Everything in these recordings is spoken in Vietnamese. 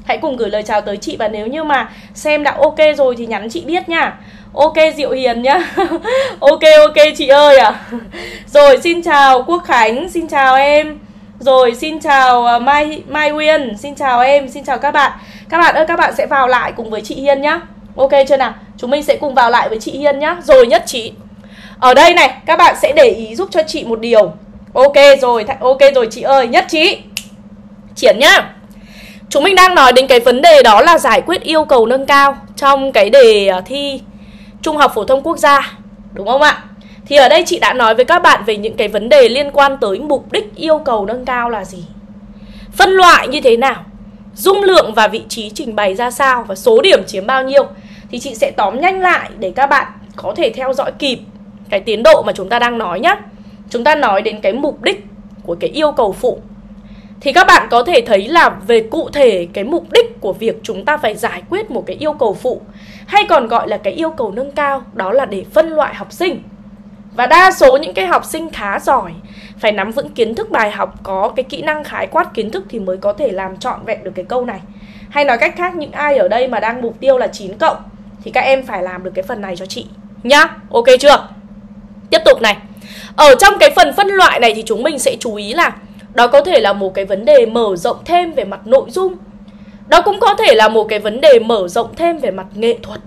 Hãy cùng gửi lời chào tới chị. Và nếu như mà xem đã ok rồi thì nhắn chị biết nha. Ok Diệu Hiền nhá. Ok chị ơi ạ. Rồi xin chào Quốc Khánh, xin chào em. Rồi xin chào Mai Nguyên, xin chào em, xin chào các bạn. Các bạn ơi, các bạn sẽ vào lại cùng với chị Hiên nhá. Ok chưa nào? Chúng mình sẽ cùng vào lại với chị Hiên nhá. Rồi nhất trí. Ở đây này, các bạn sẽ để ý giúp cho chị một điều. Ok rồi chị ơi, nhất trí. Triển nhá. Chúng mình đang nói đến cái vấn đề đó là giải quyết yêu cầu nâng cao trong cái đề thi Trung học phổ thông quốc gia, đúng không ạ? Thì ở đây chị đã nói với các bạn về những cái vấn đề liên quan tới mục đích yêu cầu nâng cao là gì, phân loại như thế nào, dung lượng và vị trí trình bày ra sao, và số điểm chiếm bao nhiêu. Thì chị sẽ tóm nhanh lại để các bạn có thể theo dõi kịp cái tiến độ mà chúng ta đang nói nhé. Chúng ta nói đến cái mục đích của cái yêu cầu phụ. Thì các bạn có thể thấy là về cụ thể cái mục đích của việc chúng ta phải giải quyết một cái yêu cầu phụ, hay còn gọi là cái yêu cầu nâng cao, đó là để phân loại học sinh. Và đa số những cái học sinh khá giỏi phải nắm vững kiến thức bài học, có cái kỹ năng khái quát kiến thức thì mới có thể làm trọn vẹn được cái câu này. Hay nói cách khác, những ai ở đây mà đang mục tiêu là 9 cộng thì các em phải làm được cái phần này cho chị nhá. Ok chưa? Tiếp tục này. Ở trong cái phần phân loại này thì chúng mình sẽ chú ý là đó có thể là một cái vấn đề mở rộng thêm về mặt nội dung. Đó cũng có thể là một cái vấn đề mở rộng thêm về mặt nghệ thuật.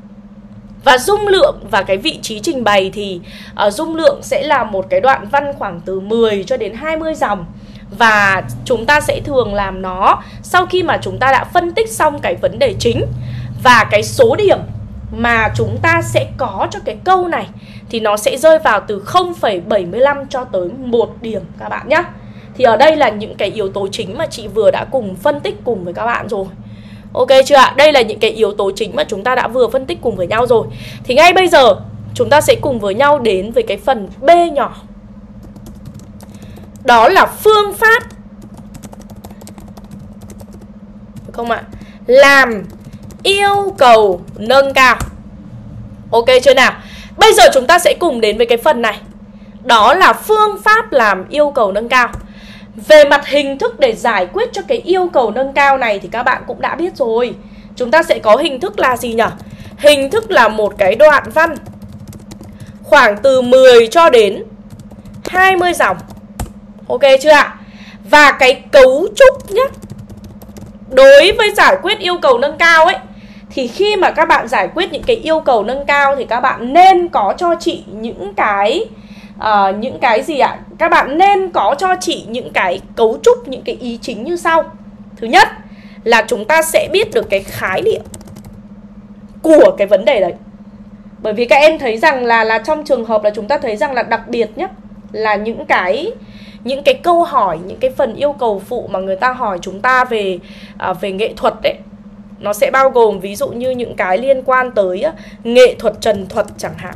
Và dung lượng và cái vị trí trình bày thì dung lượng sẽ là một cái đoạn văn khoảng từ 10 cho đến 20 dòng. Và chúng ta sẽ thường làm nó sau khi mà chúng ta đã phân tích xong cái vấn đề chính. Và cái số điểm mà chúng ta sẽ có cho cái câu này thì nó sẽ rơi vào từ 0,75 cho tới 1 điểm các bạn nhé. Thì ở đây là những cái yếu tố chính mà chị vừa đã cùng phân tích cùng với các bạn rồi. Ok chưa ạ? Đây là những cái yếu tố chính mà chúng ta đã vừa phân tích cùng với nhau rồi. Thì ngay bây giờ chúng ta sẽ cùng với nhau đến với cái phần B nhỏ. Đó là phương pháp, được không ạ? Làm yêu cầu nâng cao. Ok chưa nào? Bây giờ chúng ta sẽ cùng đến với cái phần này. Đó là phương pháp làm yêu cầu nâng cao. Về mặt hình thức để giải quyết cho cái yêu cầu nâng cao này thì các bạn cũng đã biết rồi. Chúng ta sẽ có hình thức là gì nhỉ? Hình thức là một cái đoạn văn khoảng từ 10 cho đến 20 dòng. Ok chưa ạ? Và cái cấu trúc nhé, đối với giải quyết yêu cầu nâng cao ấy, thì khi mà các bạn giải quyết những cái yêu cầu nâng cao thì các bạn nên có cho chị những cái gì ạ? Các bạn nên có cho chị những cái cấu trúc, những cái ý chính như sau. Thứ nhất là chúng ta sẽ biết được cái khái niệm của cái vấn đề đấy. Bởi vì các em thấy rằng là trong trường hợp là chúng ta thấy rằng là đặc biệt nhé, là những cái câu hỏi, những cái phần yêu cầu phụ mà người ta hỏi chúng ta về nghệ thuật đấy, nó sẽ bao gồm ví dụ như những cái liên quan tới nghệ thuật trần thuật chẳng hạn.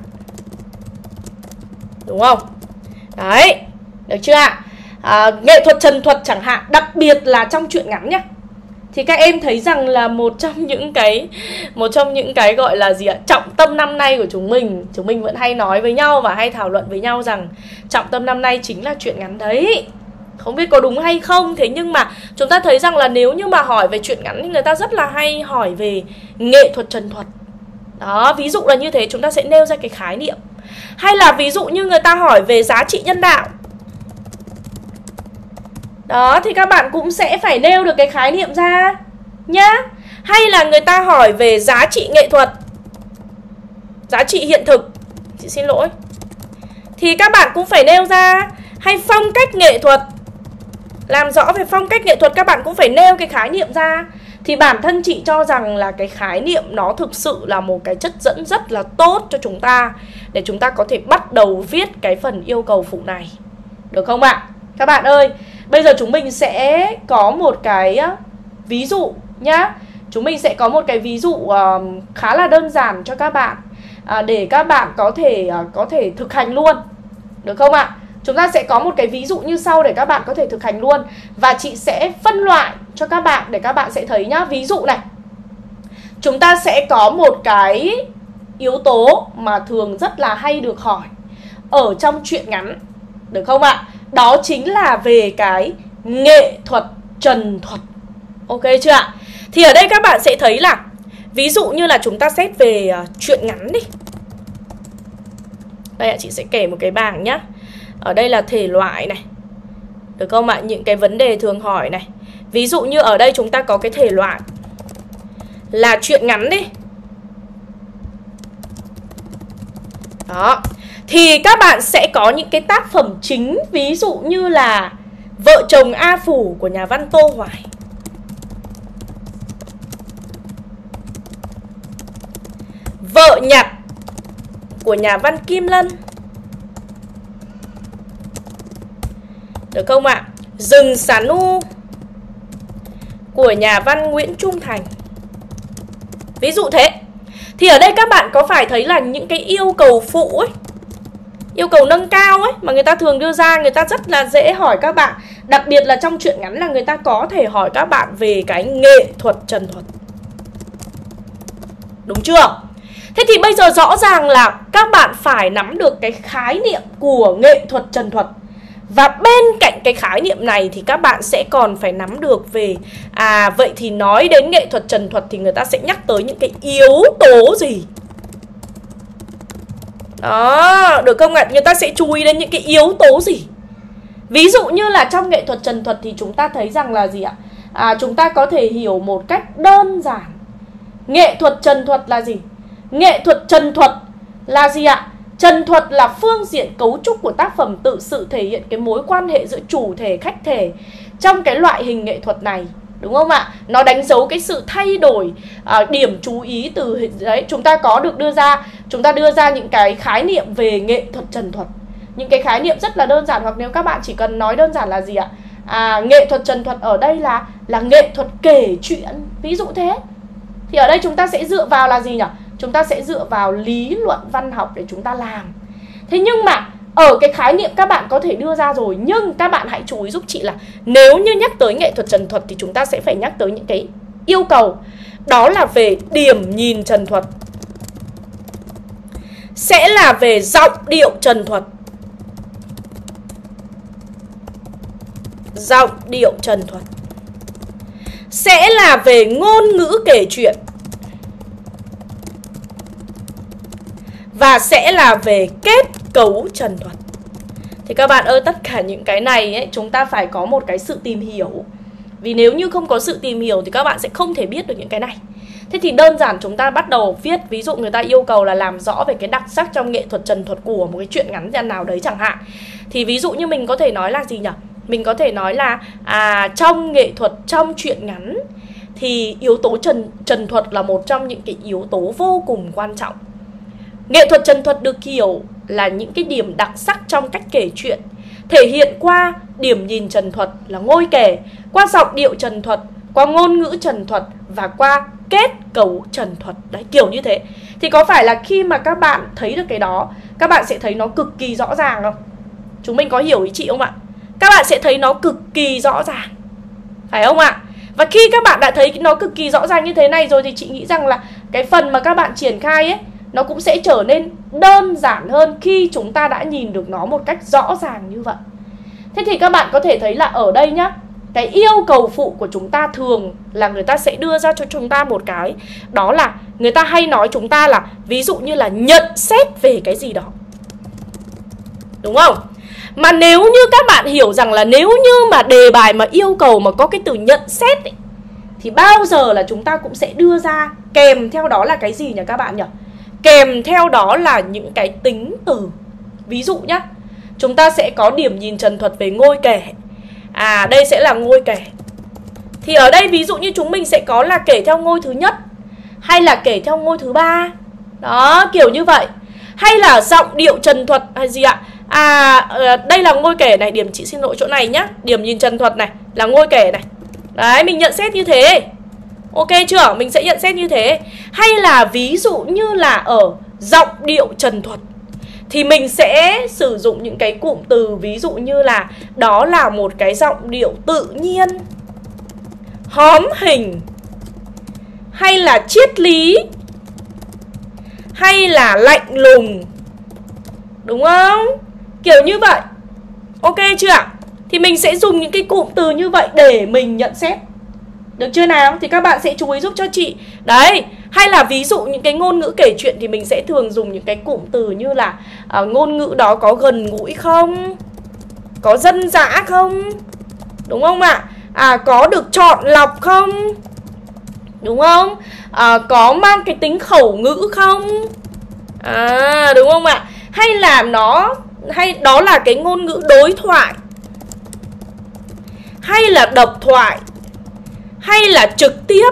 Đúng không? Đấy, được chưa ạ? Nghệ thuật trần thuật chẳng hạn, đặc biệt là trong truyện ngắn nhé. Thì các em thấy rằng là một trong những cái gọi là gì ạ? Trọng tâm năm nay của chúng mình vẫn hay nói với nhau và hay thảo luận với nhau rằng trọng tâm năm nay chính là truyện ngắn đấy. Không biết có đúng hay không, thế nhưng mà chúng ta thấy rằng là nếu như mà hỏi về truyện ngắn thì người ta rất là hay hỏi về nghệ thuật trần thuật. Đó, ví dụ là như thế, chúng ta sẽ nêu ra cái khái niệm. Hay là ví dụ như người ta hỏi về giá trị nhân đạo. Đó, thì các bạn cũng sẽ phải nêu được cái khái niệm ra nhá. Hay là người ta hỏi về giá trị nghệ thuật, giá trị hiện thực, chị xin lỗi, thì các bạn cũng phải nêu ra. Hay phong cách nghệ thuật, làm rõ về phong cách nghệ thuật, các bạn cũng phải nêu cái khái niệm ra. Thì bản thân chị cho rằng là cái khái niệm nó thực sự là một cái chất dẫn rất là tốt cho chúng ta, để chúng ta có thể bắt đầu viết cái phần yêu cầu phụ này. Được không ạ? Các bạn ơi, bây giờ chúng mình sẽ có một cái ví dụ nhá. Chúng mình sẽ có một cái ví dụ khá là đơn giản cho các bạn, để các bạn có thể thực hành luôn. Được không ạ? Chúng ta sẽ có một cái ví dụ như sau để các bạn có thể thực hành luôn. Và chị sẽ phân loại cho các bạn để các bạn sẽ thấy nhá. Ví dụ này, chúng ta sẽ có một cái yếu tố mà thường rất là hay được hỏi ở trong truyện ngắn. Được không ạ? Đó chính là về cái nghệ thuật trần thuật. Ok chưa ạ? Thì ở đây các bạn sẽ thấy là ví dụ như là chúng ta xét về truyện ngắn đi. Đây ạ, chị sẽ kể một cái bảng nhá. Ở đây là thể loại này, được không ạ? Những cái vấn đề thường hỏi này. Ví dụ như ở đây chúng ta có cái thể loại là truyện ngắn đi. Đó. Thì các bạn sẽ có những cái tác phẩm chính, ví dụ như là Vợ chồng A Phủ của nhà văn Tô Hoài, Vợ nhặt của nhà văn Kim Lân, được không ạ? Rừng xà nu của nhà văn Nguyễn Trung Thành. Ví dụ thế. Thì ở đây các bạn có phải thấy là những cái yêu cầu phụ ấy, yêu cầu nâng cao ấy mà người ta thường đưa ra, người ta rất là dễ hỏi các bạn. Đặc biệt là trong truyện ngắn là người ta có thể hỏi các bạn về cái nghệ thuật trần thuật. Đúng chưa? Thế thì bây giờ rõ ràng là các bạn phải nắm được cái khái niệm của nghệ thuật trần thuật. Và bên cạnh cái khái niệm này thì các bạn sẽ còn phải nắm được về vậy thì nói đến nghệ thuật trần thuật thì người ta sẽ nhắc tới những cái yếu tố gì. Đó, được không ạ? Người ta sẽ chú ý đến những cái yếu tố gì. Ví dụ như là trong nghệ thuật trần thuật thì chúng ta thấy rằng là gì ạ? Chúng ta có thể hiểu một cách đơn giản. Nghệ thuật trần thuật là gì? Nghệ thuật trần thuật là gì ạ? Trần thuật là phương diện cấu trúc của tác phẩm tự sự, thể hiện cái mối quan hệ giữa chủ thể, khách thể trong cái loại hình nghệ thuật này. Đúng không ạ? Nó đánh dấu cái sự thay đổi điểm chú ý từ đấy. Chúng ta có được đưa ra những cái khái niệm về nghệ thuật trần thuật. Những cái khái niệm rất là đơn giản, hoặc nếu các bạn chỉ cần nói đơn giản là gì ạ? Nghệ thuật trần thuật ở đây là nghệ thuật kể chuyện. Ví dụ thế. Thì ở đây chúng ta sẽ dựa vào là gì nhỉ? Chúng ta sẽ dựa vào lý luận văn học để chúng ta làm. Thế nhưng mà ở cái khái niệm các bạn có thể đưa ra rồi, nhưng các bạn hãy chú ý giúp chị là nếu như nhắc tới nghệ thuật trần thuật thì chúng ta sẽ phải nhắc tới những cái yêu cầu. Đó là về điểm nhìn trần thuật, sẽ là về giọng điệu trần thuật. Giọng điệu trần thuật sẽ là về ngôn ngữ kể chuyện, và sẽ là về kết cấu trần thuật. Thì các bạn ơi, tất cả những cái này ấy, chúng ta phải có một cái sự tìm hiểu. Vì nếu như không có sự tìm hiểu thì các bạn sẽ không thể biết được những cái này. Thế thì đơn giản chúng ta bắt đầu viết. Ví dụ người ta yêu cầu là làm rõ về cái đặc sắc trong nghệ thuật trần thuật của một cái truyện ngắn nào đấy chẳng hạn. Thì ví dụ như mình có thể nói là gì nhỉ? Mình có thể nói là trong nghệ thuật, trong truyện ngắn thì yếu tố trần thuật là một trong những cái yếu tố vô cùng quan trọng. Nghệ thuật trần thuật được hiểu là những cái điểm đặc sắc trong cách kể chuyện, thể hiện qua điểm nhìn trần thuật là ngôi kể, qua giọng điệu trần thuật, qua ngôn ngữ trần thuật và qua kết cấu trần thuật. Đấy, kiểu như thế. Thì có phải là khi mà các bạn thấy được cái đó, các bạn sẽ thấy nó cực kỳ rõ ràng không? Chúng mình có hiểu ý chị không ạ? Các bạn sẽ thấy nó cực kỳ rõ ràng, phải không ạ? Và khi các bạn đã thấy nó cực kỳ rõ ràng như thế này rồi thì chị nghĩ rằng là cái phần mà các bạn triển khai ấy, nó cũng sẽ trở nên đơn giản hơn khi chúng ta đã nhìn được nó một cách rõ ràng như vậy. Thế thì các bạn có thể thấy là ở đây nhá, cái yêu cầu phụ của chúng ta thường là người ta sẽ đưa ra cho chúng ta một cái, đó là người ta hay nói chúng ta là ví dụ như là nhận xét về cái gì đó. Đúng không? Mà nếu như các bạn hiểu rằng là nếu như mà đề bài mà yêu cầu mà có cái từ nhận xét ấy, thì bao giờ là chúng ta cũng sẽ đưa ra kèm theo đó là cái gì nhỉ các bạn nhỉ? Kèm theo đó là những cái tính từ. Ví dụ nhá, chúng ta sẽ có điểm nhìn trần thuật về ngôi kể. Đây sẽ là ngôi kể. Thì ở đây ví dụ như chúng mình sẽ có là kể theo ngôi thứ nhất, hay là kể theo ngôi thứ ba. Đó, kiểu như vậy. Hay là giọng điệu trần thuật hay gì ạ? Đây là ngôi kể này, điểm chị xin lỗi chỗ này nhá. Điểm nhìn trần thuật này là ngôi kể này. Đấy, mình nhận xét như thế. Ok chưa? Mình sẽ nhận xét như thế. Hay là ví dụ như là ở giọng điệu trần thuật thì mình sẽ sử dụng những cái cụm từ ví dụ như là đó là một cái giọng điệu tự nhiên, hóm hình, hay là triết lý, hay là lạnh lùng. Đúng không? Kiểu như vậy. Ok chưa ạ? Thì mình sẽ dùng những cái cụm từ như vậy để mình nhận xét. Được chưa nào? Thì các bạn sẽ chú ý giúp cho chị. Đấy, hay là ví dụ những cái ngôn ngữ kể chuyện thì mình sẽ thường dùng những cái cụm từ như là ngôn ngữ đó có gần gũi không? Có dân dã không? Đúng không ạ? Có được chọn lọc không? Đúng không? Có mang cái tính khẩu ngữ không? Đúng không ạ? Hay là đó là cái ngôn ngữ đối thoại, hay là độc thoại, hay là trực tiếp,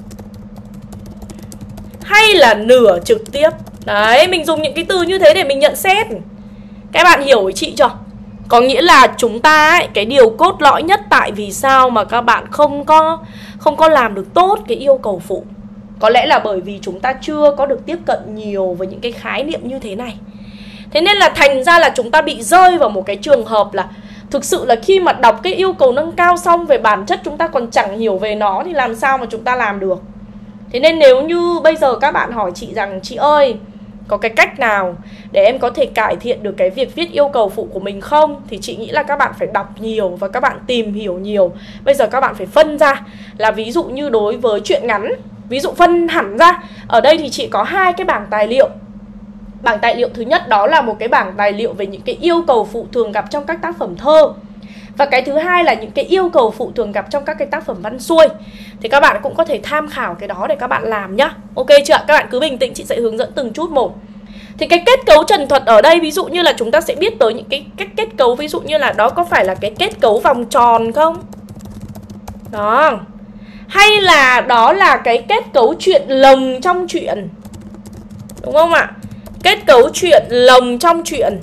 hay là nửa trực tiếp. Đấy, mình dùng những cái từ như thế để mình nhận xét. Các bạn hiểu với chị chưa? Có nghĩa là chúng ta ấy, cái điều cốt lõi nhất tại vì sao mà các bạn không có làm được tốt cái yêu cầu phụ, có lẽ là bởi vì chúng ta chưa có được tiếp cận nhiều với những cái khái niệm như thế này. Thế nên là thành ra là chúng ta bị rơi vào một cái trường hợp là thực sự là khi mà đọc cái yêu cầu nâng cao xong, về bản chất chúng ta còn chẳng hiểu về nó thì làm sao mà chúng ta làm được. Thế nên nếu như bây giờ các bạn hỏi chị rằng chị ơi, có cái cách nào để em có thể cải thiện được cái việc viết yêu cầu phụ của mình không? Thì chị nghĩ là các bạn phải đọc nhiều và các bạn tìm hiểu nhiều. Bây giờ các bạn phải phân ra là ví dụ như đối với truyện ngắn, ví dụ phân hẳn ra. Ở đây thì chị có 2 cái bảng tài liệu. Bảng tài liệu thứ nhất đó là một cái bảng tài liệu về những cái yêu cầu phụ thường gặp trong các tác phẩm thơ. Và cái thứ hai là những cái yêu cầu phụ thường gặp trong các cái tác phẩm văn xuôi. Thì các bạn cũng có thể tham khảo cái đó để các bạn làm nhá. Ok chưa ạ? Các bạn cứ bình tĩnh, chị sẽ hướng dẫn từng chút một. Thì cái kết cấu trần thuật ở đây, ví dụ như là chúng ta sẽ biết tới những cái kết cấu, ví dụ như là đó có phải là cái kết cấu vòng tròn không? Đó. Hay là đó là cái kết cấu chuyện lồng trong chuyện, đúng không ạ? Kết cấu chuyện lồng trong chuyện.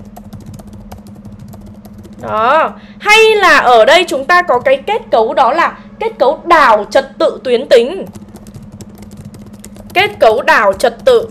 Đó. Hay là ở đây chúng ta có cái kết cấu đó là kết cấu đảo trật tự tuyến tính. Kết cấu đảo trật tự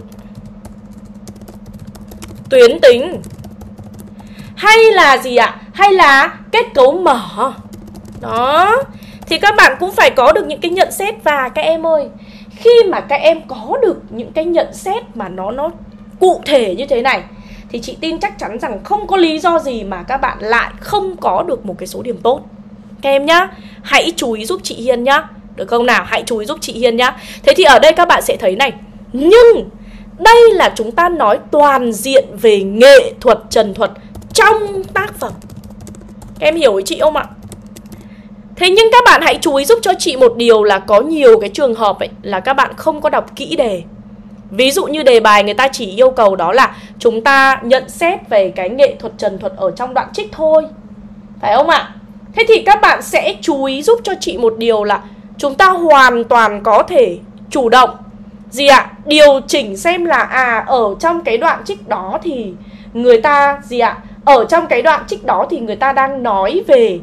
tuyến tính. Hay là gì ạ? Hay là kết cấu mở. Đó. Thì các bạn cũng phải có được những cái nhận xét. Và các em ơi, khi mà các em có được những cái nhận xét mà nó cụ thể như thế này thì chị tin chắc chắn rằng không có lý do gì mà các bạn lại không có được một cái số điểm tốt. Các em nhá, hãy chú ý giúp chị Hiên nhá. Được không nào? Hãy chú ý giúp chị Hiên nhá. Thế thì ở đây các bạn sẽ thấy này, nhưng đây là chúng ta nói toàn diện về nghệ thuật trần thuật trong tác phẩm. Các em hiểu với chị không ạ? Thế nhưng các bạn hãy chú ý giúp cho chị một điều là có nhiều cái trường hợp ấy là các bạn không có đọc kỹ đề. Ví dụ như đề bài người ta chỉ yêu cầu đó là chúng ta nhận xét về cái nghệ thuật trần thuật ở trong đoạn trích thôi, phải không ạ? Thế thì các bạn sẽ chú ý giúp cho chị một điều là chúng ta hoàn toàn có thể chủ động gì ạ? Điều chỉnh xem là ở trong cái đoạn trích đó thì người ta gì ạ? Ở trong cái đoạn trích đó thì người ta đang nói về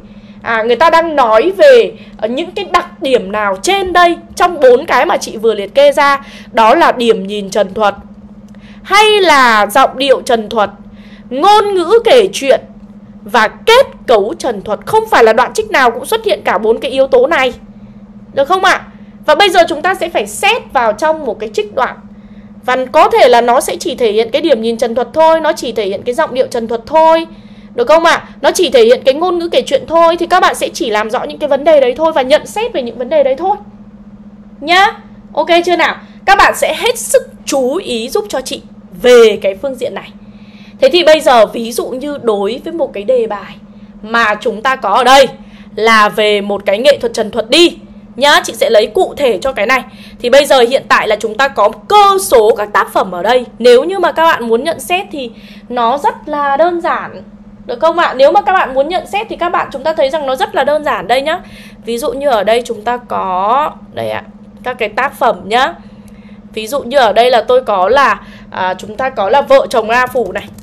những cái đặc điểm nào trên đây, trong 4 cái mà chị vừa liệt kê ra. Đó là điểm nhìn trần thuật, hay là giọng điệu trần thuật, ngôn ngữ kể chuyện và kết cấu trần thuật. Không phải là đoạn trích nào cũng xuất hiện cả 4 cái yếu tố này. Được không ạ? Và bây giờ chúng ta sẽ phải xét vào trong một cái trích đoạn. Và có thể là nó sẽ chỉ thể hiện cái điểm nhìn trần thuật thôi, nó chỉ thể hiện cái giọng điệu trần thuật thôi. Được không ạ? Nó chỉ thể hiện cái ngôn ngữ kể chuyện thôi. Thì các bạn sẽ chỉ làm rõ những cái vấn đề đấy thôi và nhận xét về những vấn đề đấy thôi nhá. Ok chưa nào? Các bạn sẽ hết sức chú ý giúp cho chị về cái phương diện này. Thế thì bây giờ ví dụ như đối với một cái đề bài mà chúng ta có ở đây là về một cái nghệ thuật trần thuật đi nhá, chị sẽ lấy cụ thể cho cái này. Thì bây giờ hiện tại là chúng ta có cơ số các tác phẩm ở đây. Nếu như mà các bạn muốn nhận xét thì nó rất là đơn giản. Được không ạ? Nếu mà các bạn muốn nhận xét thì chúng ta thấy rằng nó rất là đơn giản đây nhá. Ví dụ như ở đây chúng ta có đây ạ, các cái tác phẩm nhá. Ví dụ như ở đây là tôi có là chúng ta có là Vợ chồng A Phủ này.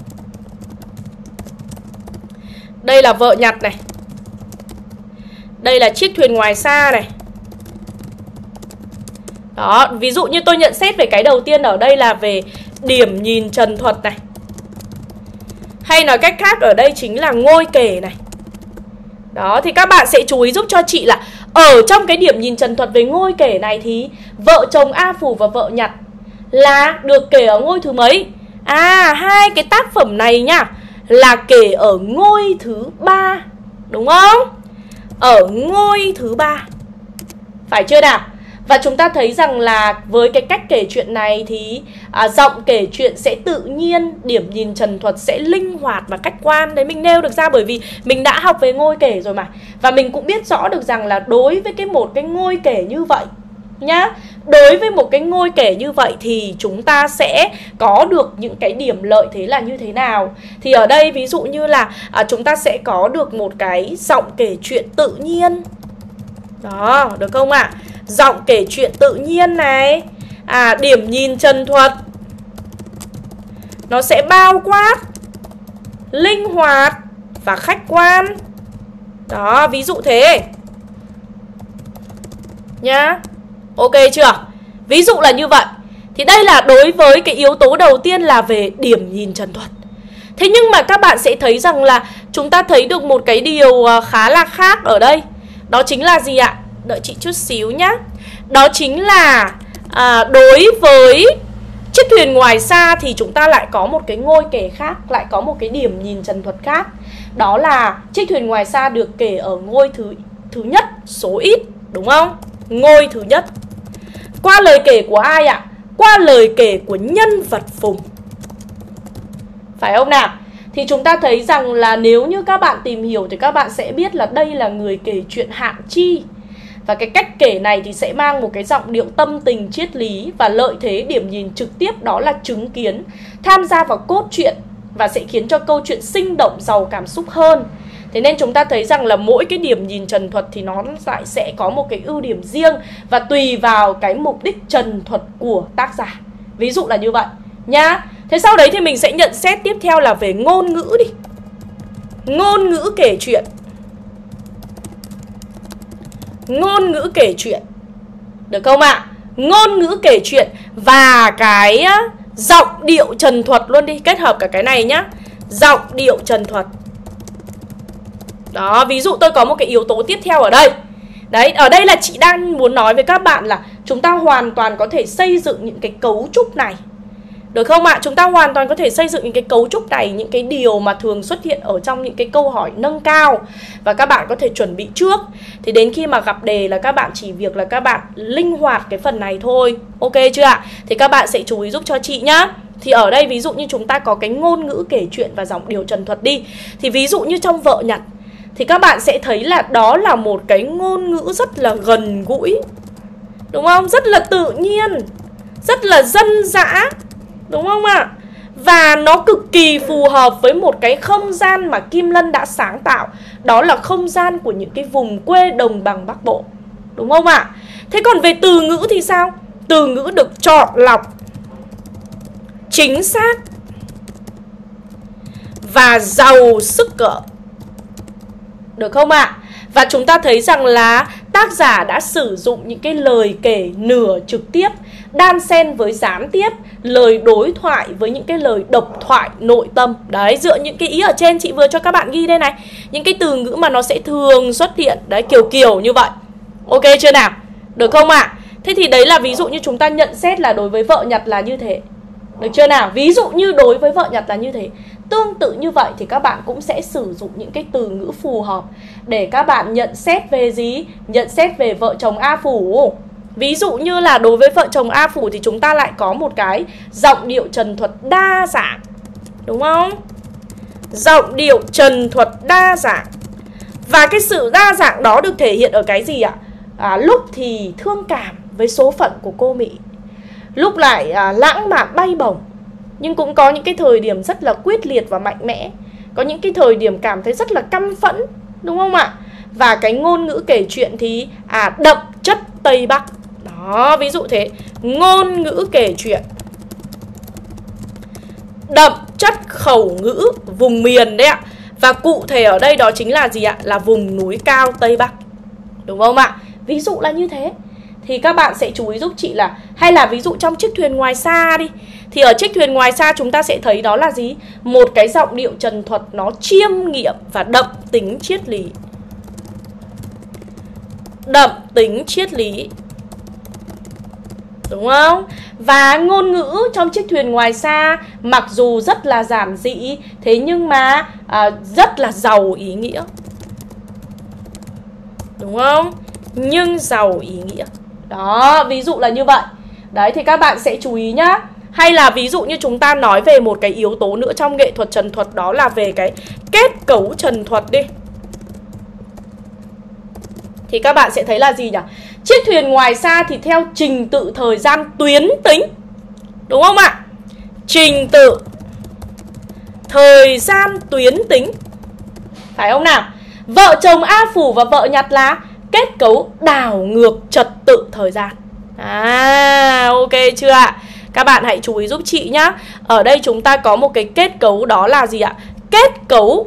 Đây là Vợ Nhặt này. Đây là Chiếc thuyền ngoài xa này. Đó, ví dụ như tôi nhận xét về cái đầu tiên ở đây là về điểm nhìn trần thuật này. Hay nói cách khác ở đây chính là ngôi kể này. Đó, thì các bạn sẽ chú ý giúp cho chị là ở trong cái điểm nhìn trần thuật về ngôi kể này thì Vợ chồng A Phủ và Vợ Nhặt là được kể ở ngôi thứ mấy? Hai cái tác phẩm này nhá là kể ở ngôi thứ 3, đúng không? Ở ngôi thứ 3. Phải chưa nào? Và chúng ta thấy rằng là với cái cách kể chuyện này thì giọng kể chuyện sẽ tự nhiên, điểm nhìn trần thuật sẽ linh hoạt và khách quan. Đấy, mình nêu được ra bởi vì mình đã học về ngôi kể rồi mà. Và mình cũng biết rõ được rằng là đối với một cái ngôi kể như vậy nhá, đối với một cái ngôi kể như vậy thì chúng ta sẽ có được những cái điểm lợi thế là như thế nào. Thì ở đây ví dụ như là chúng ta sẽ có được một cái giọng kể chuyện tự nhiên. Đó, được không ạ? Giọng kể chuyện tự nhiên này, điểm nhìn trần thuật nó sẽ bao quát, linh hoạt và khách quan. Đó, ví dụ thế nhá. Ok chưa? Ví dụ là như vậy. Thì đây là đối với cái yếu tố đầu tiên là về điểm nhìn trần thuật. Thế nhưng mà các bạn sẽ thấy rằng là chúng ta thấy được một cái điều khá là khác ở đây. Đó chính là gì ạ? Đợi chị chút xíu nhá. Đó chính là đối với chiếc thuyền ngoài xa thì chúng ta lại có một cái ngôi kể khác, lại có một cái điểm nhìn trần thuật khác. Đó là chiếc thuyền ngoài xa được kể ở ngôi thứ nhất, số ít, đúng không? Ngôi thứ nhất. Qua lời kể của ai ạ? Qua lời kể của nhân vật Phùng. Phải không nào? Thì chúng ta thấy rằng là nếu như các bạn tìm hiểu thì các bạn sẽ biết là đây là người kể chuyện hạng chi. Và cái cách kể này thì sẽ mang một cái giọng điệu tâm tình triết lý và lợi thế điểm nhìn trực tiếp đó là chứng kiến, tham gia vào cốt truyện và sẽ khiến cho câu chuyện sinh động, giàu cảm xúc hơn. Thế nên chúng ta thấy rằng là mỗi cái điểm nhìn trần thuật thì nó lại sẽ có một cái ưu điểm riêng và tùy vào cái mục đích trần thuật của tác giả. Ví dụ là như vậy nhá. Thế sau đấy thì mình sẽ nhận xét tiếp theo là về ngôn ngữ đi. Ngôn ngữ kể chuyện. Ngôn ngữ kể chuyện, được không ạ? Ngôn ngữ kể chuyện và cái giọng điệu trần thuật luôn đi. Kết hợp cả cái này nhá. Giọng điệu trần thuật. Đó, ví dụ tôi có một cái yếu tố tiếp theo ở đây. Đấy, ở đây là chị đang muốn nói với các bạn là chúng ta hoàn toàn có thể xây dựng những cái cấu trúc này, được không ạ? Chúng ta hoàn toàn có thể xây dựng những cái cấu trúc này, những cái điều mà thường xuất hiện ở trong những cái câu hỏi nâng cao. Và các bạn có thể chuẩn bị trước. Thì đến khi mà gặp đề là các bạn chỉ việc là các bạn linh hoạt cái phần này thôi. Ok chưa ạ? Thì các bạn sẽ chú ý giúp cho chị nhá. Thì ở đây ví dụ như chúng ta có cái ngôn ngữ kể chuyện và giọng điệu trần thuật đi. Thì ví dụ như trong Vợ Nhặt thì các bạn sẽ thấy là đó là một cái ngôn ngữ rất là gần gũi, đúng không? Rất là tự nhiên, rất là dân dã, đúng không ạ? Và nó cực kỳ phù hợp với một cái không gian mà Kim Lân đã sáng tạo. Đó là không gian của những cái vùng quê đồng bằng Bắc Bộ, đúng không ạ? Thế còn về từ ngữ thì sao? Từ ngữ được chọn lọc, chính xác và giàu sức gợi, được không ạ? Và chúng ta thấy rằng là tác giả đã sử dụng những cái lời kể nửa trực tiếp đan xen với gián tiếp, lời đối thoại với những cái lời độc thoại nội tâm. Đấy, dựa những cái ý ở trên chị vừa cho các bạn ghi đây này, những cái từ ngữ mà nó sẽ thường xuất hiện. Đấy, kiểu như vậy. Ok chưa nào? Được không ạ? Thế thì đấy là ví dụ như chúng ta nhận xét là đối với Vợ Nhặt là như thế. Được chưa nào? Ví dụ như đối với Vợ Nhặt là như thế. Tương tự như vậy thì các bạn cũng sẽ sử dụng những cái từ ngữ phù hợp để các bạn nhận xét về gì? Nhận xét về Vợ Chồng A Phủ. Ví dụ như là đối với Vợ Chồng A Phủ thì chúng ta lại có một cái giọng điệu trần thuật đa dạng, đúng không? Giọng điệu trần thuật đa dạng. Và cái sự đa dạng đó được thể hiện ở cái gì ạ? Lúc thì thương cảm với số phận của cô Mỹ, lúc lại lãng mạn bay bổng. Nhưng cũng có những cái thời điểm rất là quyết liệt và mạnh mẽ. Có những cái thời điểm cảm thấy rất là căm phẫn, đúng không ạ? Và cái ngôn ngữ kể chuyện thì đậm chất Tây Bắc. Đó, ví dụ thế. Ngôn ngữ kể chuyện đậm chất khẩu ngữ vùng miền đấy ạ. Và cụ thể ở đây đó chính là gì ạ? Là vùng núi cao Tây Bắc, đúng không ạ? Ví dụ là như thế. Thì các bạn sẽ chú ý giúp chị là, hay là ví dụ trong Chiếc Thuyền Ngoài Xa đi, thì ở Chiếc Thuyền Ngoài Xa chúng ta sẽ thấy đó là gì? Một cái giọng điệu trần thuật nó chiêm nghiệm và đậm tính triết lý. Đậm tính triết lý, đúng không? Và ngôn ngữ trong Chiếc Thuyền Ngoài Xa mặc dù rất là giản dị, thế nhưng mà rất là giàu ý nghĩa, đúng không? nhưng giàu ý nghĩa. Đó, ví dụ là như vậy. Đấy, thì các bạn sẽ chú ý nhá. Hay là ví dụ như chúng ta nói về một cái yếu tố nữa trong nghệ thuật trần thuật, đó là về cái kết cấu trần thuật đi. Thì các bạn sẽ thấy là gì nhỉ? Chiếc thuyền ngoài xa thì theo trình tự thời gian tuyến tính. Đúng không ạ? Trình tự thời gian tuyến tính. Phải không nào? Vợ chồng A Phủ và vợ Nhặt là kết cấu đảo ngược trật tự thời gian. Ok chưa ạ? Các bạn hãy chú ý giúp chị nhá. Ở đây chúng ta có một cái kết cấu, đó là gì ạ? Kết cấu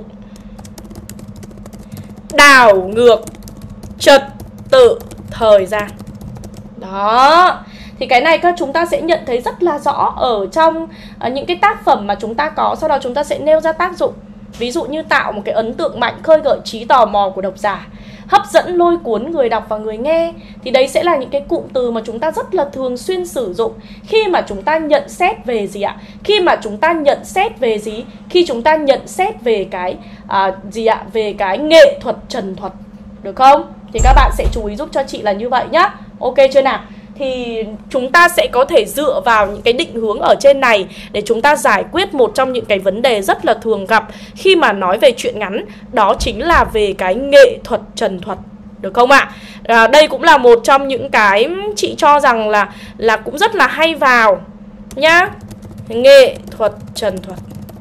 đảo ngược trật tự thời gian. Đó. Thì cái này các chúng ta sẽ nhận thấy rất là rõ ở trong những cái tác phẩm mà chúng ta có. Sau đó chúng ta sẽ nêu ra tác dụng. Ví dụ như tạo một cái ấn tượng mạnh, khơi gợi trí tò mò của độc giả, hấp dẫn lôi cuốn người đọc và người nghe. Thì đấy sẽ là những cái cụm từ mà chúng ta rất là thường xuyên sử dụng khi mà chúng ta nhận xét về gì ạ? Khi mà chúng ta nhận xét về gì? Khi chúng ta nhận xét về cái gì ạ? Về cái nghệ thuật trần thuật. Được không? Thì các bạn sẽ chú ý giúp cho chị là như vậy nhá. Ok chưa nào? Thì chúng ta sẽ có thể dựa vào những cái định hướng ở trên này để chúng ta giải quyết một trong những cái vấn đề rất là thường gặp khi mà nói về truyện ngắn. Đó chính là về cái nghệ thuật trần thuật. Được không ạ? Đây cũng là một trong những cái chị cho rằng là cũng rất là hay vào nhá. Nghệ thuật trần thuật.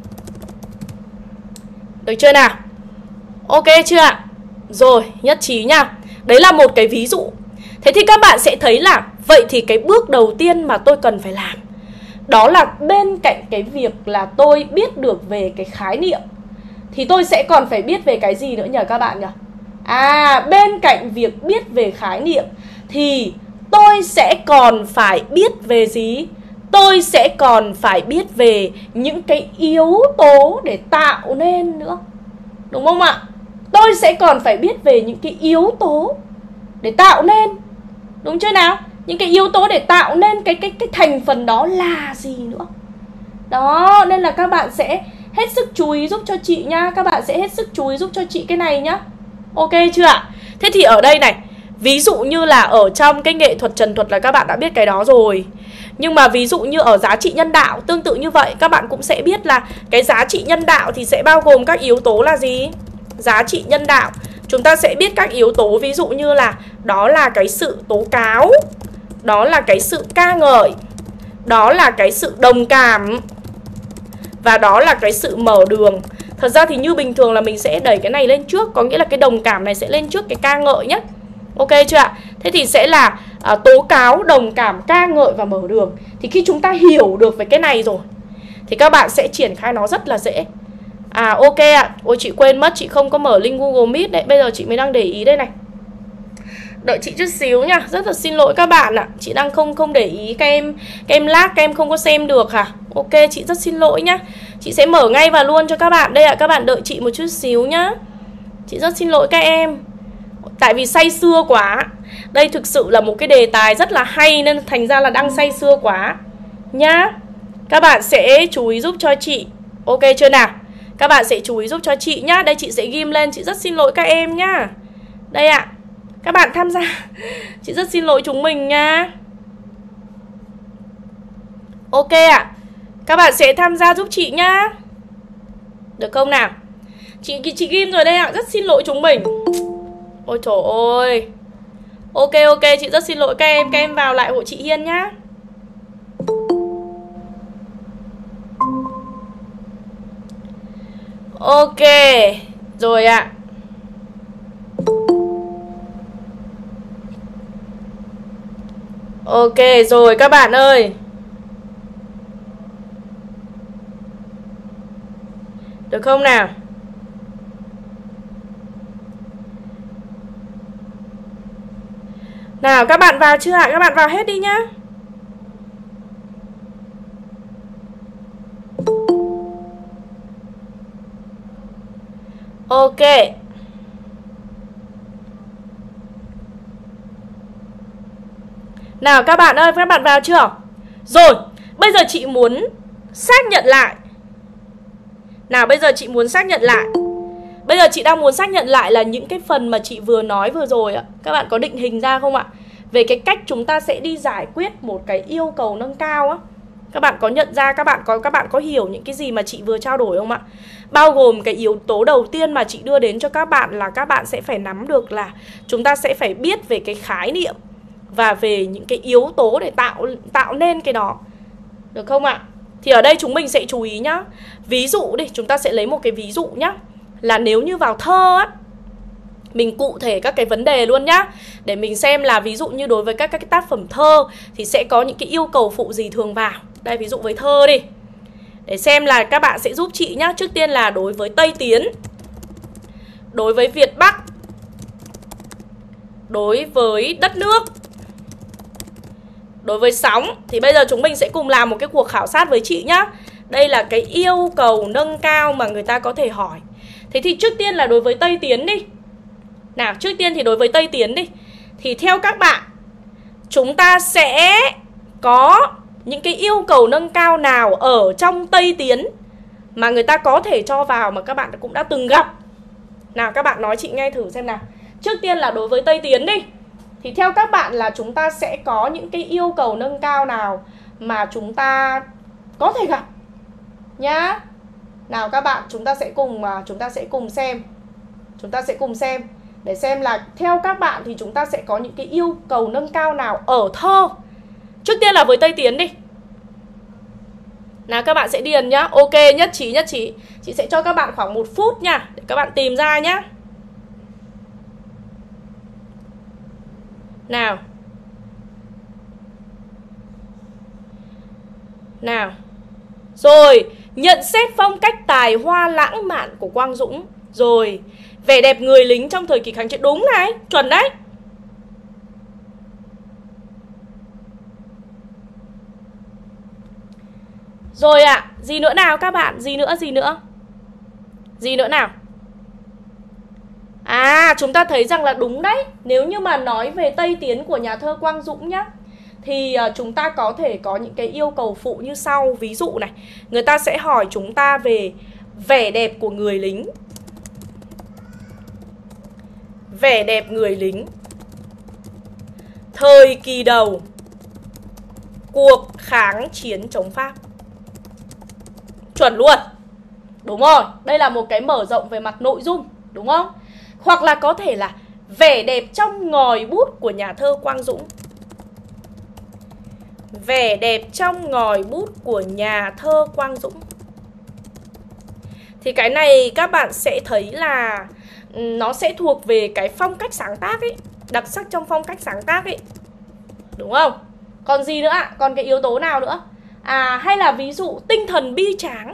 Được chưa nào? Ok chưa ạ? Rồi, nhất trí nha. Đấy là một cái ví dụ. Thế thì các bạn sẽ thấy là vậy thì cái bước đầu tiên mà tôi cần phải làm, đó là bên cạnh cái việc là tôi biết được về cái khái niệm, thì tôi sẽ còn phải biết về cái gì nữa nhỉ các bạn nhỉ? Bên cạnh việc biết về khái niệm thì tôi sẽ còn phải biết về gì? Tôi sẽ còn phải biết về những cái yếu tố để tạo nên nữa. Đúng không ạ? Tôi sẽ còn phải biết về những cái yếu tố để tạo nên. Đúng chưa nào? Những cái yếu tố để tạo nên cái thành phần đó là gì nữa. Đó, nên là các bạn sẽ hết sức chú ý giúp cho chị nha. Các bạn sẽ hết sức chú ý giúp cho chị cái này nhá. Ok chưa ạ? Thế thì ở đây này, ví dụ như là ở trong cái nghệ thuật trần thuật là các bạn đã biết cái đó rồi. Nhưng mà ví dụ như ở giá trị nhân đạo tương tự như vậy, các bạn cũng sẽ biết là cái giá trị nhân đạo thì sẽ bao gồm các yếu tố là gì? Giá trị nhân đạo chúng ta sẽ biết các yếu tố, ví dụ như là đó là cái sự tố cáo, đó là cái sự ca ngợi, đó là cái sự đồng cảm, và đó là cái sự mở đường. Thật ra thì như bình thường là mình sẽ đẩy cái này lên trước, có nghĩa là cái đồng cảm này sẽ lên trước cái ca ngợi nhé. Ok chưa ạ? Thế thì sẽ là tố cáo, đồng cảm, ca ngợi và mở đường. Thì khi chúng ta hiểu được về cái này rồi thì các bạn sẽ triển khai nó rất là dễ. Ok ạ. Ôi chị quên mất, chị không có mở link Google Meet đấy. Bây giờ chị mới đang để ý đây này. Đợi chị chút xíu nha. Rất là xin lỗi các bạn ạ. Chị đang không để ý các em lag, các em không có xem được hả? Ok, chị rất xin lỗi nhá. Chị sẽ mở ngay vào luôn cho các bạn. Đây ạ, các bạn đợi chị một chút xíu nhá. Chị rất xin lỗi các em. Tại vì say sưa quá. Đây thực sự là một cái đề tài rất là hay nên thành ra là đang say sưa quá nhá. Các bạn sẽ chú ý giúp cho chị. Ok chưa nào? Các bạn sẽ chú ý giúp cho chị nhá. Đây chị sẽ ghim lên. Chị rất xin lỗi các em nhá. Đây ạ. Các bạn tham gia. Chị rất xin lỗi chúng mình nha. Ok ạ. Các bạn sẽ tham gia giúp chị nhá. Được không nào? Chị ghim rồi đây ạ. Rất xin lỗi chúng mình. Ôi trời ơi. Ok, chị rất xin lỗi các em. Các em vào lại hộ chị Hiên nhá. Ok. Rồi ạ. Ok rồi các bạn ơi. Được không nào? Nào các bạn vào chưa ạ? Các bạn vào hết đi nhá. Ok. Nào các bạn ơi, các bạn vào chưa? Rồi, bây giờ chị muốn xác nhận lại. Nào bây giờ chị muốn xác nhận lại. Bây giờ chị đang muốn xác nhận lại là những cái phần mà chị vừa nói vừa rồi ạ, các bạn có định hình ra không ạ? Về cái cách chúng ta sẽ đi giải quyết một cái yêu cầu nâng cao á. Các bạn có nhận ra, các bạn có hiểu những cái gì mà chị vừa trao đổi không ạ? Bao gồm cái yếu tố đầu tiên mà chị đưa đến cho các bạn là các bạn sẽ phải nắm được là chúng ta sẽ phải biết về cái khái niệm và về những cái yếu tố để tạo nên cái đó. Được không ạ? Thì ở đây chúng mình sẽ chú ý nhá. Ví dụ đi, chúng ta sẽ lấy một cái ví dụ nhá. Là nếu như vào thơ á, mình cụ thể các cái vấn đề luôn nhá. Để mình xem là ví dụ như đối với các cái tác phẩm thơ thì sẽ có những cái yêu cầu phụ gì thường vào. Đây ví dụ với thơ đi, để xem là các bạn sẽ giúp chị nhá. Trước tiên là đối với Tây Tiến, đối với Việt Bắc, đối với đất nước, đối với sóng. Thì bây giờ chúng mình sẽ cùng làm một cái cuộc khảo sát với chị nhá. Đây là cái yêu cầu nâng cao mà người ta có thể hỏi. Thế thì trước tiên là đối với Tây Tiến đi. Nào, trước tiên thì đối với Tây Tiến đi. Thì theo các bạn, chúng ta sẽ có những cái yêu cầu nâng cao nào ở trong Tây Tiến mà người ta có thể cho vào mà các bạn cũng đã từng gặp? Nào, các bạn nói chị nghe thử xem nào. Trước tiên là đối với Tây Tiến đi. Thì theo các bạn là chúng ta sẽ có những cái yêu cầu nâng cao nào mà chúng ta có thể gặp nhá. Nào các bạn, chúng ta sẽ cùng xem. Chúng ta sẽ cùng xem để xem là theo các bạn thì chúng ta sẽ có những cái yêu cầu nâng cao nào ở thơ. Trước tiên là với Tây Tiến đi. Nào các bạn sẽ điền nhá. Ok, nhất trí. Chị sẽ cho các bạn khoảng 1 phút nha, để các bạn tìm ra nhá. Nào. Rồi, nhận xét phong cách tài hoa lãng mạn của Quang Dũng. Rồi, vẻ đẹp người lính trong thời kỳ kháng chiến. Đúng này, chuẩn đấy. Rồi ạ, gì nữa nào các bạn? Gì nữa nào? À, chúng ta thấy rằng là đúng đấy. Nếu như mà nói về Tây Tiến của nhà thơ Quang Dũng nhá, thì chúng ta có thể có những cái yêu cầu phụ như sau. Ví dụ này, người ta sẽ hỏi chúng ta về vẻ đẹp của người lính. Vẻ đẹp người lính thời kỳ đầu cuộc kháng chiến chống Pháp. Chuẩn luôn. Đúng rồi, đây là một cái mở rộng về mặt nội dung, đúng không? Hoặc là có thể là vẻ đẹp trong ngòi bút của nhà thơ Quang Dũng. Vẻ đẹp trong ngòi bút của nhà thơ Quang Dũng. Thì cái này các bạn sẽ thấy là nó sẽ thuộc về cái phong cách sáng tác ấy, đặc sắc trong phong cách sáng tác ấy, đúng không? Còn gì nữa ạ? Còn cái yếu tố nào nữa? À, hay là ví dụ tinh thần bi tráng,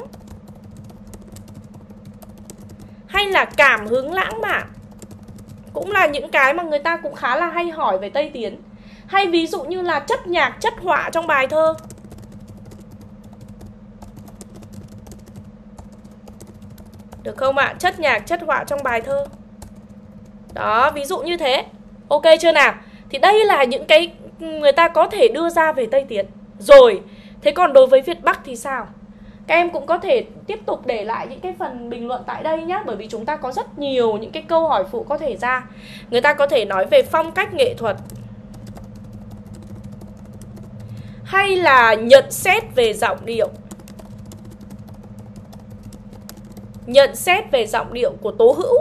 hay là cảm hứng lãng mạn, cũng là những cái mà người ta cũng khá là hay hỏi về Tây Tiến. Hay ví dụ như là chất nhạc, chất họa trong bài thơ. Được không ạ? Chất nhạc, chất họa trong bài thơ. Đó, ví dụ như thế. Ok chưa nào? Thì đây là những cái người ta có thể đưa ra về Tây Tiến. Rồi, thế còn đối với Việt Bắc thì sao? Các em cũng có thể tiếp tục để lại những cái phần bình luận tại đây nhé. Bởi vì chúng ta có rất nhiều những cái câu hỏi phụ có thể ra. Người ta có thể nói về phong cách nghệ thuật, hay là nhận xét về giọng điệu. Nhận xét về giọng điệu của Tố Hữu.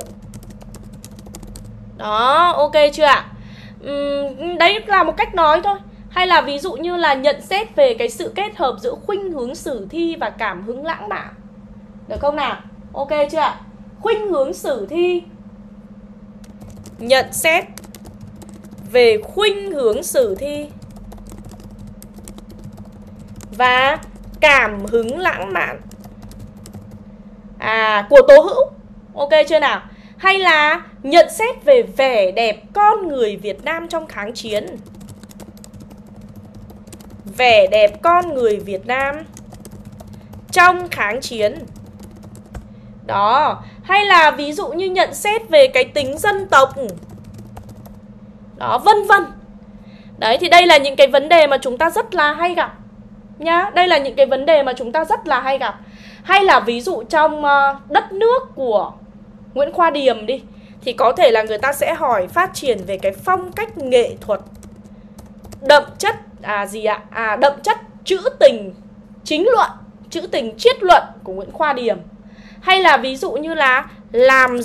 Đó, ok chưa ạ? Đấy là một cách nói thôi. Hay là ví dụ như là nhận xét về cái sự kết hợp giữa khuynh hướng sử thi và cảm hứng lãng mạn. Được không nào? Ok chưa ạ? Khuynh hướng sử thi. Nhận xét về khuynh hướng sử thi và cảm hứng lãng mạn của Tố Hữu. Ok chưa nào? Hay là nhận xét về vẻ đẹp con người Việt Nam trong kháng chiến. Vẻ đẹp con người Việt Nam trong kháng chiến. Đó. Hay là ví dụ như nhận xét về cái tính dân tộc. Đó, vân vân. Đấy, thì đây là những cái vấn đề mà chúng ta rất là hay gặp nhá. Đây là những cái vấn đề mà chúng ta rất là hay gặp. Hay là ví dụ trong đất nước của Nguyễn Khoa Điềm đi, thì có thể là người ta sẽ hỏi phát triển về cái phong cách nghệ thuật đậm chất đậm chất trữ tình chính luận, trữ tình triết luận của Nguyễn Khoa Điềm. Hay là ví dụ như là làm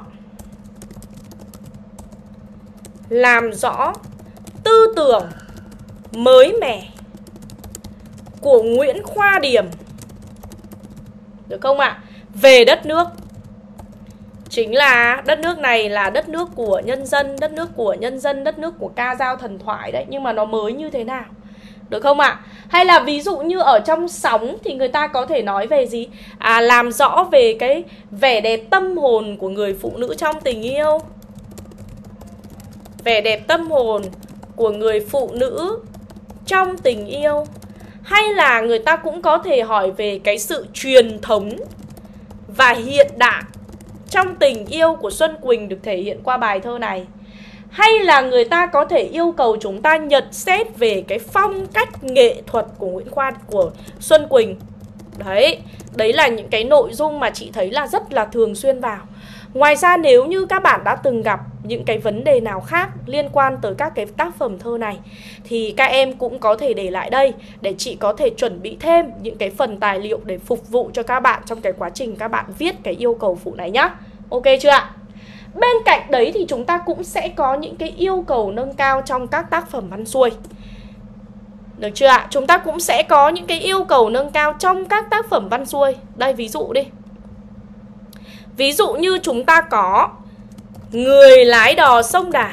rõ tư tưởng mới mẻ của Nguyễn Khoa Điềm. Được không ạ? Về đất nước. Chính là đất nước này là đất nước của nhân dân, đất nước của nhân dân, đất nước của ca dao thần thoại đấy. Nhưng mà nó mới như thế nào? Được không ạ? Hay là ví dụ như ở trong Sóng thì người ta có thể nói về gì? Làm rõ về cái vẻ đẹp tâm hồn của người phụ nữ trong tình yêu. Vẻ đẹp tâm hồn của người phụ nữ trong tình yêu. Hay là người ta cũng có thể hỏi về cái sự truyền thống và hiện đại trong tình yêu của Xuân Quỳnh được thể hiện qua bài thơ này. Hay là người ta có thể yêu cầu chúng ta nhận xét về cái phong cách nghệ thuật của Xuân Quỳnh. Đấy là những cái nội dung mà chị thấy là rất là thường xuyên vào. Ngoài ra nếu như các bạn đã từng gặp những cái vấn đề nào khác liên quan tới các cái tác phẩm thơ này thì các em cũng có thể để lại đây để chị có thể chuẩn bị thêm những cái phần tài liệu để phục vụ cho các bạn trong cái quá trình các bạn viết cái yêu cầu phụ này nhá. Ok chưa ạ? Bên cạnh đấy thì chúng ta cũng sẽ có những cái yêu cầu nâng cao trong các tác phẩm văn xuôi. Được chưa ạ? Chúng ta cũng sẽ có những cái yêu cầu nâng cao trong các tác phẩm văn xuôi. Đây ví dụ đi. Ví dụ như chúng ta có Người lái đò sông Đà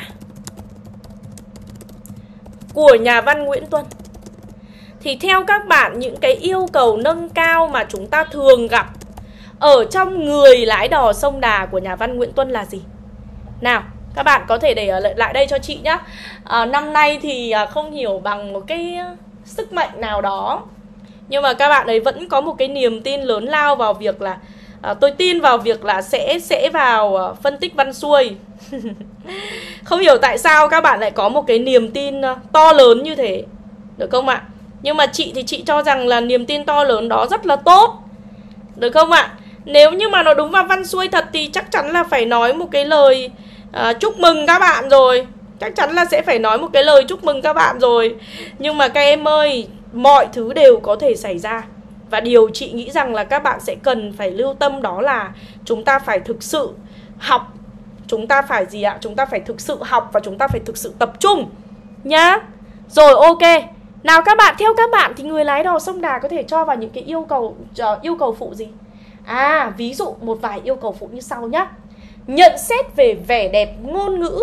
của nhà văn Nguyễn Tuân. Thì theo các bạn, những cái yêu cầu nâng cao mà chúng ta thường gặp ở trong Người lái đò sông Đà của nhà văn Nguyễn Tuân là gì? Nào, các bạn có thể để lại đây cho chị nhé. Năm nay thì không hiểu bằng một cái sức mạnh nào đó, nhưng mà các bạn ấy vẫn có một cái niềm tin lớn lao vào việc là tôi tin vào việc là sẽ vào phân tích văn xuôi. Không hiểu tại sao các bạn lại có một cái niềm tin to lớn như thế. Được không ạ? Nhưng mà chị thì chị cho rằng là niềm tin to lớn đó rất là tốt. Được không ạ? Nếu như mà nó đúng vào văn xuôi thật thì chắc chắn là phải nói một cái lời chúc mừng các bạn rồi. Chắc chắn là sẽ phải nói một cái lời chúc mừng các bạn rồi. Nhưng mà các em ơi, mọi thứ đều có thể xảy ra. Và điều chị nghĩ rằng là các bạn sẽ cần phải lưu tâm đó là chúng ta phải thực sự học. Chúng ta phải gì ạ? Chúng ta phải thực sự học và chúng ta phải thực sự tập trung nhá. Rồi ok. Nào các bạn, theo các bạn thì Người lái đò sông Đà có thể cho vào những cái yêu cầu phụ gì? Ví dụ một vài yêu cầu phụ như sau nhá. Nhận xét về vẻ đẹp ngôn ngữ.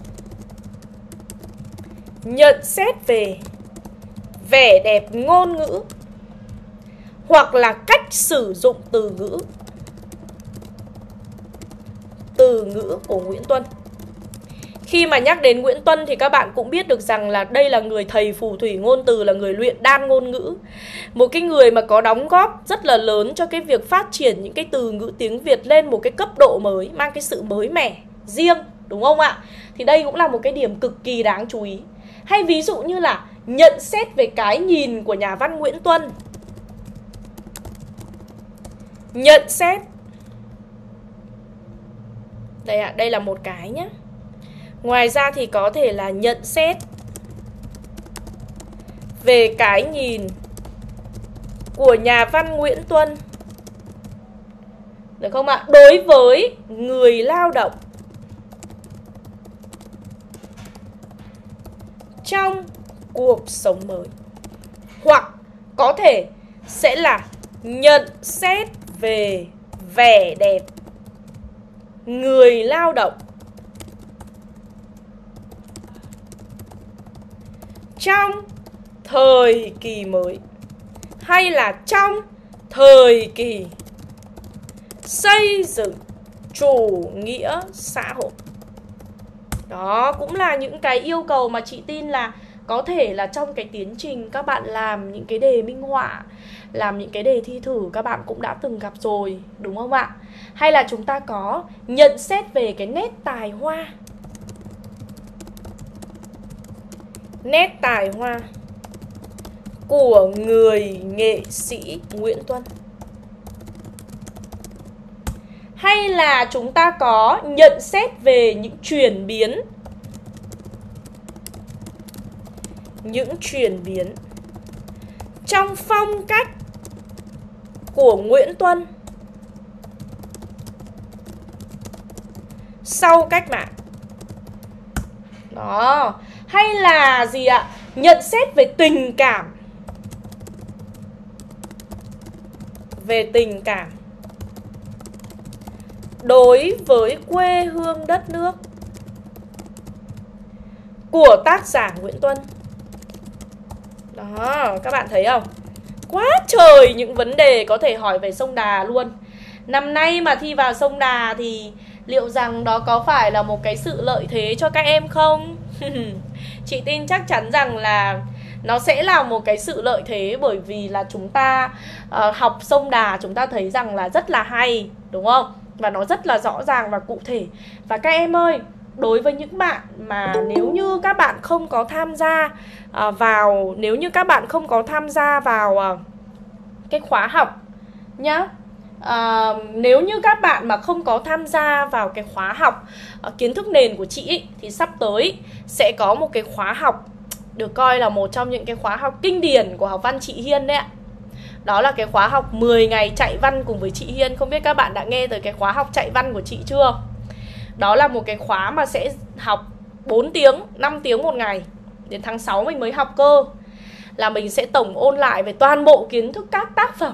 Nhận xét về vẻ đẹp ngôn ngữ hoặc là cách sử dụng từ ngữ. Từ ngữ của Nguyễn Tuân. Khi mà nhắc đến Nguyễn Tuân thì các bạn cũng biết được rằng là đây là người thầy phù thủy ngôn từ, là người luyện đan ngôn ngữ. Một cái người mà có đóng góp rất là lớn cho cái việc phát triển những cái từ ngữ tiếng Việt lên một cái cấp độ mới, mang cái sự mới mẻ riêng, đúng không ạ? Thì đây cũng là một cái điểm cực kỳ đáng chú ý. Hay ví dụ như là nhận xét về cái nhìn của nhà văn Nguyễn Tuân. Nhận xét. Đây ạ, đây là một cái nhé. Ngoài ra thì có thể là nhận xét về cái nhìn của nhà văn Nguyễn Tuân. Được không ạ? Đối với người lao động trong cuộc sống mới. Hoặc có thể sẽ là nhận xét về vẻ đẹp người lao động trong thời kỳ mới, hay là trong thời kỳ xây dựng chủ nghĩa xã hội. Đó cũng là những cái yêu cầu mà chị tin là có thể là trong cái tiến trình các bạn làm những cái đề minh họa, làm những cái đề thi thử các bạn cũng đã từng gặp rồi, đúng không ạ? Hay là chúng ta có nhận xét về cái nét tài hoa. Nét tài hoa của người nghệ sĩ Nguyễn Tuân. hay là chúng ta có nhận xét về những chuyển biến. Những chuyển biến trong phong cách của Nguyễn Tuân sau cách mạng. Đó. Hay là gì ạ? Nhận xét về tình cảm. Về tình cảm đối với quê hương đất nước của tác giả Nguyễn Tuân. Đó, các bạn thấy không? Quá trời những vấn đề có thể hỏi về sông Đà luôn. Năm nay mà thi vào sông Đà thì liệu rằng đó có phải là một cái sự lợi thế cho các em không? Chị tin chắc chắn rằng là nó sẽ là một cái sự lợi thế, bởi vì là chúng ta học sông Đà chúng ta thấy rằng là rất là hay, đúng không? Và nó rất là rõ ràng và cụ thể. Và các em ơi, đối với những bạn mà nếu như các bạn không có tham gia vào cái khóa học nhá, nếu như các bạn mà không có tham gia vào cái khóa học kiến thức nền của chị ý, thì sắp tới sẽ có một cái khóa học được coi là một trong những cái khóa học kinh điển của học văn chị Hiên đấy ạ. Đó là cái khóa học 10 ngày chạy văn cùng với chị Hiên. Không biết các bạn đã nghe tới cái khóa học chạy văn của chị chưa? Đó là một cái khóa mà sẽ học 4 tiếng, 5 tiếng một ngày. Đến tháng 6 mình mới học cơ. Là mình sẽ tổng ôn lại về toàn bộ kiến thức các tác phẩm.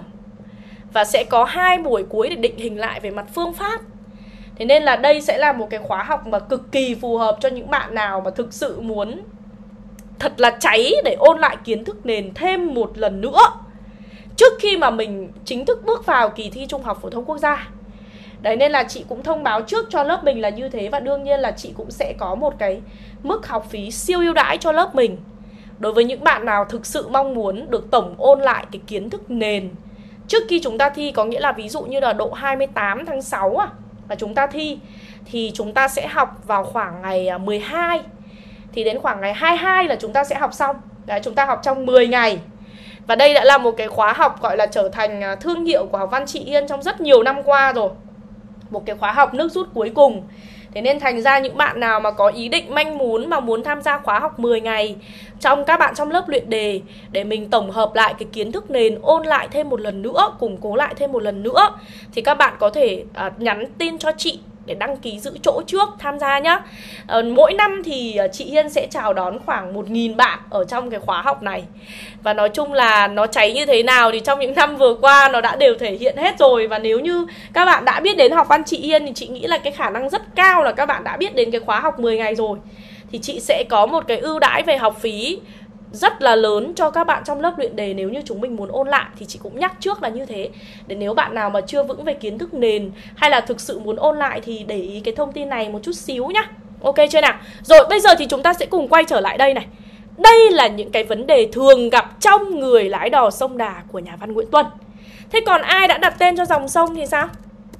Và sẽ có 2 buổi cuối để định hình lại về mặt phương pháp. Thế nên là đây sẽ là một cái khóa học mà cực kỳ phù hợp cho những bạn nào mà thực sự muốn thật là cháy để ôn lại kiến thức nền thêm một lần nữa trước khi mà mình chính thức bước vào kỳ thi Trung học phổ thông quốc gia. Đấy, nên là chị cũng thông báo trước cho lớp mình là như thế. Và đương nhiên là chị cũng sẽ có một cái mức học phí siêu ưu đãi cho lớp mình. Đối với những bạn nào thực sự mong muốn được tổng ôn lại cái kiến thức nền trước khi chúng ta thi, có nghĩa là ví dụ như là độ 28 tháng 6 và chúng ta thi, thì chúng ta sẽ học vào khoảng ngày 12. Thì đến khoảng ngày 22 là chúng ta sẽ học xong. Đấy, chúng ta học trong 10 ngày. Và đây đã là một cái khóa học gọi là trở thành thương hiệu của học văn chị Yên trong rất nhiều năm qua rồi. Một cái khóa học nước rút cuối cùng. Thế nên thành ra những bạn nào mà có ý định manh muốn mà muốn tham gia khóa học 10 ngày trong các bạn trong lớp luyện đề, để mình tổng hợp lại cái kiến thức nền, ôn lại thêm một lần nữa, củng cố lại thêm một lần nữa, thì các bạn có thể nhắn tin cho chị để đăng ký giữ chỗ trước tham gia nhá. Mỗi năm thì chị Hiên sẽ chào đón khoảng 1.000 bạn ở trong cái khóa học này. Và nói chung là nó cháy như thế nào thì trong những năm vừa qua nó đã đều thể hiện hết rồi. Và nếu như các bạn đã biết đến học văn chị Hiên thì chị nghĩ là cái khả năng rất cao là các bạn đã biết đến cái khóa học 10 ngày rồi. Thì chị sẽ có một cái ưu đãi về học phí rất là lớn cho các bạn trong lớp luyện đề nếu như chúng mình muốn ôn lại. Thì chị cũng nhắc trước là như thế, để nếu bạn nào mà chưa vững về kiến thức nền hay là thực sự muốn ôn lại thì để ý cái thông tin này một chút xíu nhá. Ok chưa nào? Rồi bây giờ thì chúng ta sẽ cùng quay trở lại đây này. Đây là những cái vấn đề thường gặp trong Người lái đò sông Đà của nhà văn Nguyễn Tuân. Thế còn ai đã đặt tên cho dòng sông thì sao?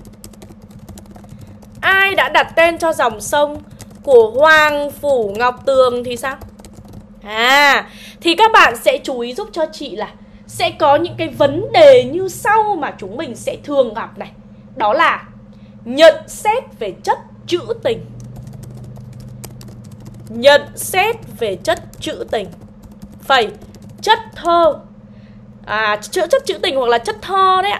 Ai đã đặt tên cho dòng sông của Hoàng Phủ Ngọc Tường thì sao? Thì các bạn sẽ chú ý giúp cho chị là sẽ có những cái vấn đề như sau mà chúng mình sẽ thường gặp này. Đó là nhận xét về chất trữ tình. Nhận xét về chất trữ tình phẩy chất thơ. Chất trữ tình hoặc là chất thơ đấy ạ.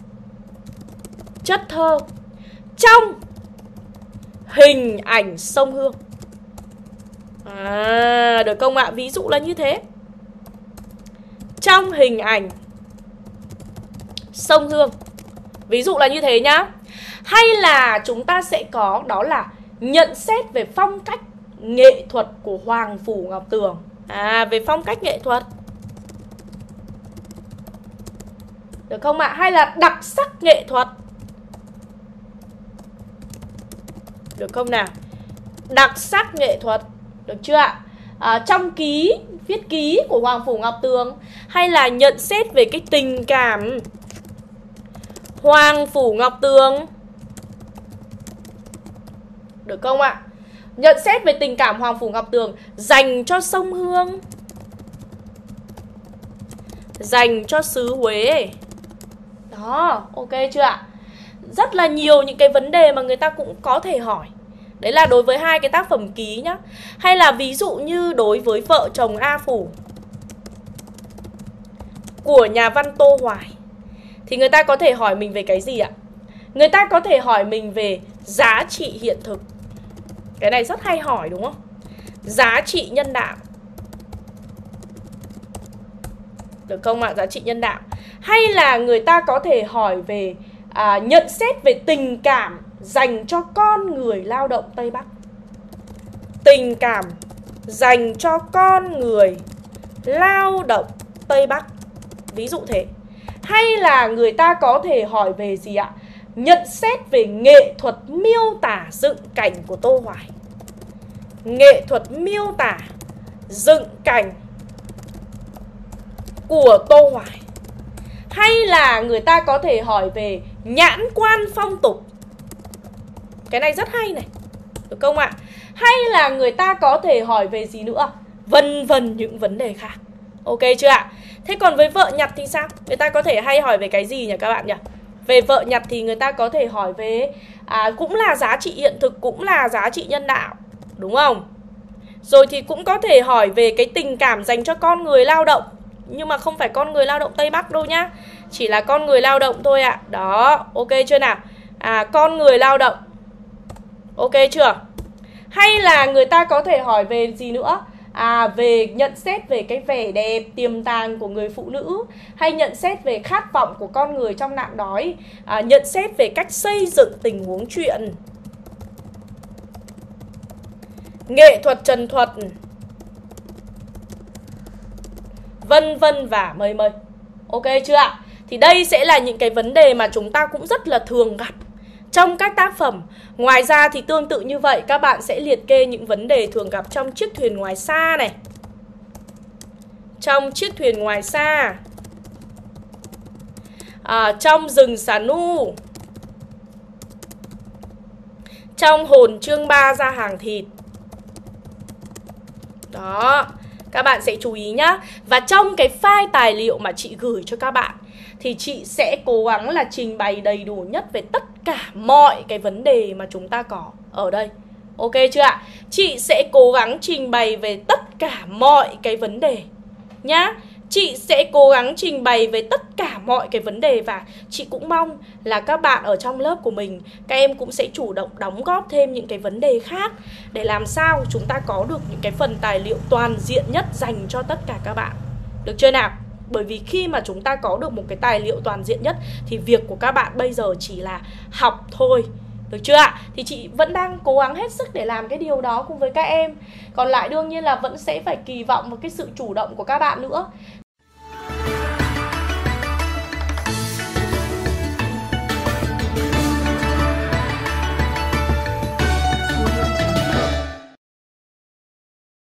Chất thơ trong hình ảnh sông Hương. Được không ạ? Ví dụ là như thế. Trong hình ảnh sông Hương. Ví dụ là như thế nhá. Hay là chúng ta sẽ có đó là nhận xét về phong cách nghệ thuật của Hoàng Phủ Ngọc Tường. Về phong cách nghệ thuật. Được không ạ? Hay là đặc sắc nghệ thuật. Được không nào? Đặc sắc nghệ thuật. Được chưa ạ? Trong viết ký của Hoàng Phủ Ngọc Tường. Hay là nhận xét về cái tình cảm Hoàng Phủ Ngọc Tường. Được không ạ? Nhận xét về tình cảm Hoàng Phủ Ngọc Tường dành cho sông Hương, dành cho xứ Huế. Đó, ok chưa ạ? rất là nhiều những cái vấn đề mà người ta cũng có thể hỏi. Đấy là đối với hai cái tác phẩm ký nhá. Hay là ví dụ như đối với vợ chồng A Phủ của nhà văn Tô Hoài thì người ta có thể hỏi mình về cái gì ạ? Người ta có thể hỏi mình về giá trị hiện thực. Cái này rất hay hỏi đúng không? Giá trị nhân đạo. Được không ạ? Giá trị nhân đạo. Hay là người ta có thể hỏi về nhận xét về tình cảm dành cho con người lao động Tây Bắc. Tình cảm dành cho con người lao động Tây Bắc. Ví dụ thế. Hay là người ta có thể hỏi về gì ạ? Nhận xét về nghệ thuật miêu tả dựng cảnh của Tô Hoài. Nghệ thuật miêu tả dựng cảnh của Tô Hoài. Hay là người ta có thể hỏi về nhãn quan phong tục. Cái này rất hay này. Được không ạ? Hay là người ta có thể hỏi về gì nữa? Vân vân những vấn đề khác. Ok chưa ạ? Thế còn với vợ nhặt thì sao? Người ta có thể hay hỏi về cái gì nhỉ các bạn nhỉ? Về vợ nhặt thì người ta có thể hỏi về cũng là giá trị hiện thực, cũng là giá trị nhân đạo, đúng không? Rồi thì cũng có thể hỏi về cái tình cảm dành cho con người lao động. Nhưng mà không phải con người lao động Tây Bắc đâu nhá. Chỉ là con người lao động thôi ạ. Đó, ok chưa nào? Con người lao động. Ok chưa? Hay là người ta có thể hỏi về gì nữa? Về nhận xét về cái vẻ đẹp tiềm tàng của người phụ nữ, hay nhận xét về khát vọng của con người trong nạn đói, nhận xét về cách xây dựng tình huống truyện, nghệ thuật trần thuật, vân vân và mây mây. Ok chưa ạ? Thì đây sẽ là những cái vấn đề mà chúng ta cũng rất là thường gặp trong các tác phẩm. Ngoài ra thì tương tự như vậy, các bạn sẽ liệt kê những vấn đề thường gặp trong Chiếc thuyền ngoài xa này. Trong Chiếc thuyền ngoài xa, trong Rừng xà nu, trong Hồn chương 3 ra hàng thịt. Đó, các bạn sẽ chú ý nhá. Và trong cái file tài liệu mà chị gửi cho các bạn thì chị sẽ cố gắng là trình bày đầy đủ nhất về tất cả mọi cái vấn đề mà chúng ta có ở đây. Ok chưa ạ? Chị sẽ cố gắng trình bày về tất cả mọi cái vấn đề nhá. Chị sẽ cố gắng trình bày về tất cả mọi cái vấn đề. Và chị cũng mong là các bạn ở trong lớp của mình, các em cũng sẽ chủ động đóng góp thêm những cái vấn đề khác, để làm sao chúng ta có được những cái phần tài liệu toàn diện nhất dành cho tất cả các bạn. Được chưa nào? Bởi vì khi mà chúng ta có được một cái tài liệu toàn diện nhất thì việc của các bạn bây giờ chỉ là học thôi. Được chưa ạ? Thì chị vẫn đang cố gắng hết sức để làm cái điều đó cùng với các em. Còn lại đương nhiên là vẫn sẽ phải kỳ vọng một cái sự chủ động của các bạn nữa.